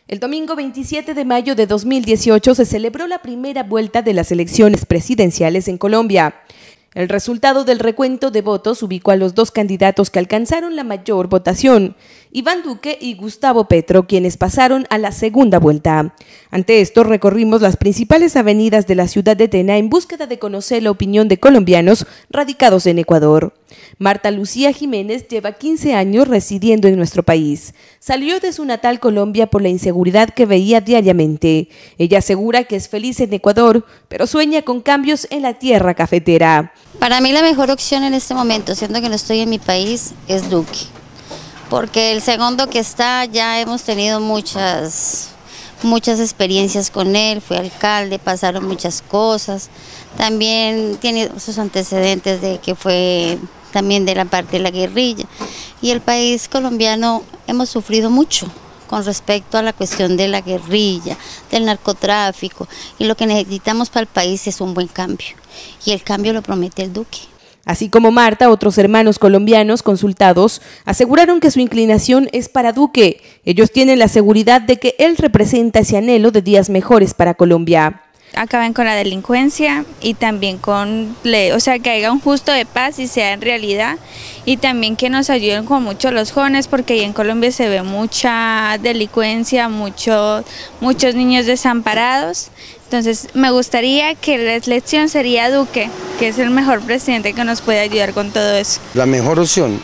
El domingo 27 de mayo de 2018 se celebró la primera vuelta de las elecciones presidenciales en Colombia. El resultado del recuento de votos ubicó a los dos candidatos que alcanzaron la mayor votación, Iván Duque y Gustavo Petro, quienes pasaron a la segunda vuelta. Ante esto, recorrimos las principales avenidas de la ciudad de Tena en búsqueda de conocer la opinión de colombianos radicados en Ecuador. Marta Lucía Jiménez lleva 15 años residiendo en nuestro país. Salió de su natal Colombia por la inseguridad que veía diariamente. Ella asegura que es feliz en Ecuador, pero sueña con cambios en la tierra cafetera. Para mí la mejor opción en este momento, siendo que no estoy en mi país, es Duque. Porque el segundo que está, ya hemos tenido muchas experiencias con él, fue alcalde, pasaron muchas cosas. También tiene sus antecedentes de que fue también de la parte de la guerrilla. Y el país colombiano hemos sufrido mucho con respecto a la cuestión de la guerrilla, del narcotráfico, y lo que necesitamos para el país es un buen cambio, y el cambio lo promete el Duque. Así como Marta, otros hermanos colombianos consultados aseguraron que su inclinación es para Duque. Ellos tienen la seguridad de que él representa ese anhelo de días mejores para Colombia. Acaben con la delincuencia y también que haya un justo de paz y sea en realidad, y también que nos ayuden con mucho los jóvenes, porque ahí en Colombia se ve mucha delincuencia, muchos niños desamparados. Entonces me gustaría que la elección sería Duque, que es el mejor presidente que nos puede ayudar con todo eso. La mejor opción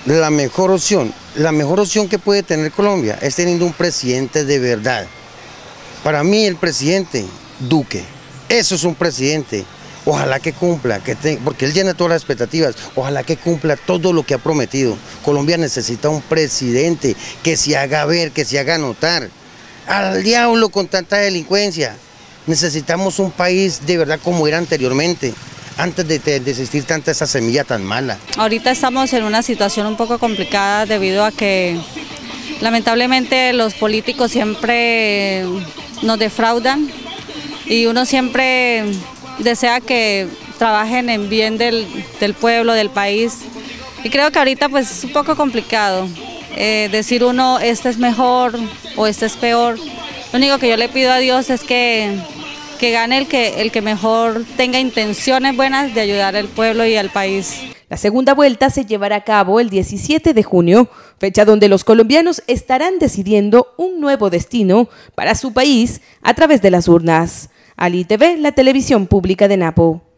que puede tener Colombia es teniendo un presidente de verdad. Para mí el presidente Duque. Eso es un presidente, ojalá que cumpla, porque él llena todas las expectativas, ojalá que cumpla todo lo que ha prometido. Colombia necesita un presidente que se haga ver, que se haga notar. Al diablo con tanta delincuencia. Necesitamos un país de verdad como era anteriormente, antes de existir tanta esa semilla tan mala. Ahorita estamos en una situación un poco complicada debido a que lamentablemente los políticos siempre nos defraudan. Y uno siempre desea que trabajen en bien del pueblo, del país. Y creo que ahorita pues es un poco complicado decir uno, este es mejor o este es peor. Lo único que yo le pido a Dios es que gane el que mejor tenga intenciones buenas de ayudar al pueblo y al país. La segunda vuelta se llevará a cabo el 17 de junio, fecha donde los colombianos estarán decidiendo un nuevo destino para su país a través de las urnas. Ali TV, la televisión pública de Napo.